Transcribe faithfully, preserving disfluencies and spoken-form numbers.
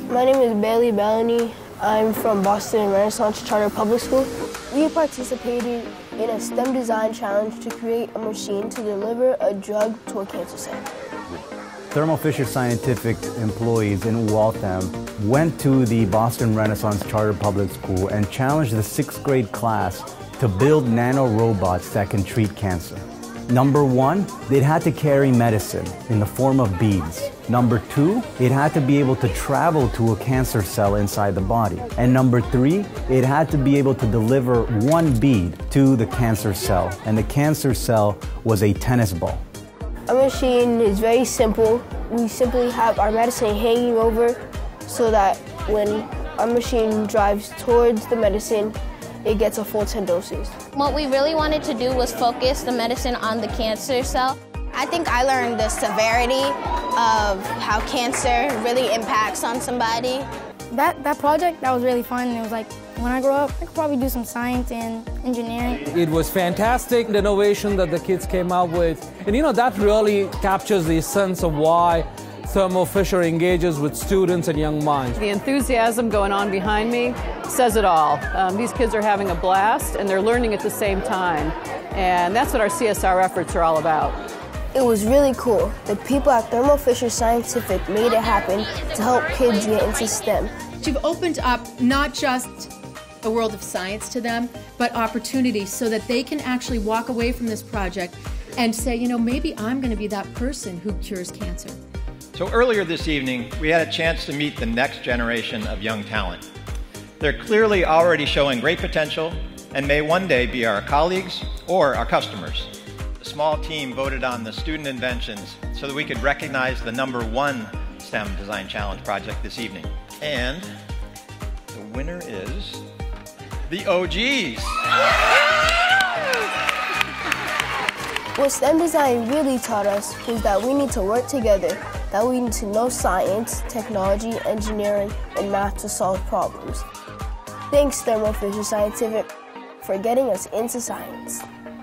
My name is Bailey Bellany. I'm from Boston Renaissance Charter Public School. We participated in a STEM design challenge to create a machine to deliver a drug to a cancer cell. Thermo Fisher Scientific employees in Waltham went to the Boston Renaissance Charter Public School and challenged the sixth grade class to build nanorobots that can treat cancer. Number one, it had to carry medicine in the form of beads. Number two, it had to be able to travel to a cancer cell inside the body. And number three, it had to be able to deliver one bead to the cancer cell. And the cancer cell was a tennis ball. Our machine is very simple. We simply have our medicine hanging over so that when our machine drives towards the medicine, it gets a full ten doses. What we really wanted to do was focus the medicine on the cancer cell. I think I learned the severity of how cancer really impacts on somebody. That, that project, that was really fun. It was like, when I grow up, I could probably do some science and engineering. It was fantastic, the innovation that the kids came up with. And you know, that really captures the essence of why Thermo Fisher engages with students and young minds. The enthusiasm going on behind me says it all. Um, these kids are having a blast and they're learning at the same time. And that's what our C S R efforts are all about. It was really cool. The people at Thermo Fisher Scientific made it happen to help kids get into STEM. You've opened up not just a world of science to them, but opportunities so that they can actually walk away from this project and say, you know, maybe I'm going to be that person who cures cancer. So earlier this evening, we had a chance to meet the next generation of young talent. They're clearly already showing great potential and may one day be our colleagues or our customers. The small team voted on the student inventions so that we could recognize the number one STEM Design Challenge project this evening. And the winner is the O Gs. What STEM design really taught us was that we need to work together, that we need to know science, technology, engineering, and math to solve problems. Thanks, Thermo Fisher Scientific, for getting us into science.